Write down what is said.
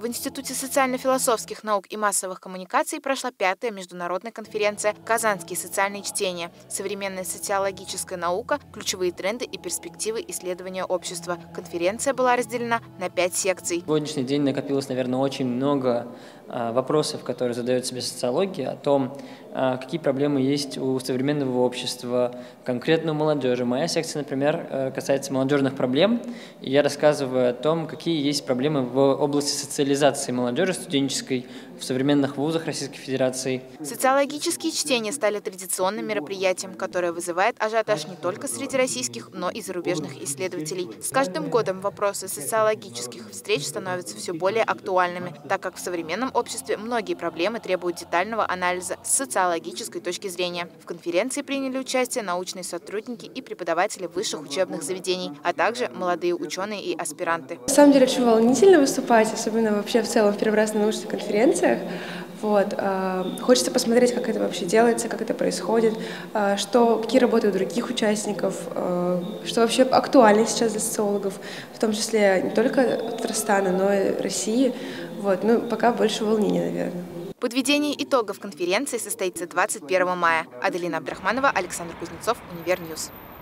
В Институте социально-философских наук и массовых коммуникаций прошла 5-я международная конференция «Казанские социальные чтения. Современная социологическая наука. Ключевые тренды и перспективы исследования общества». Конференция была разделена на 5 секций. В сегодняшний день накопилось, наверное, очень много вопросов, которые задает себе социология, о том, какие проблемы есть у современного общества, конкретно у молодежи. Моя секция, например, касается молодежных проблем, и я рассказываю о том, какие есть проблемы в области социализации молодежи студенческой в современных вузах Российской Федерации. Социологические чтения стали традиционным мероприятием, которое вызывает ажиотаж не только среди российских, но и зарубежных исследователей. С каждым годом вопросы социологических встреч становятся все более актуальными, так как в современном обществе многие проблемы требуют детального анализа с социологической точки зрения. В конференции приняли участие научные сотрудники и преподаватели высших учебных заведений, а также молодые ученые и аспиранты. На самом деле очень волнительно выступать, особенно вообще в целом в первый раз на научных конференциях. Хочется посмотреть, как это вообще делается, как это происходит, какие работы у других участников, что вообще актуально сейчас для социологов, в том числе не только Татарстана, но и России. Пока больше волнения, наверное. Подведение итогов конференции состоится 21 мая. Аделина Абдрахманова, Александр Кузнецов, Универньюз.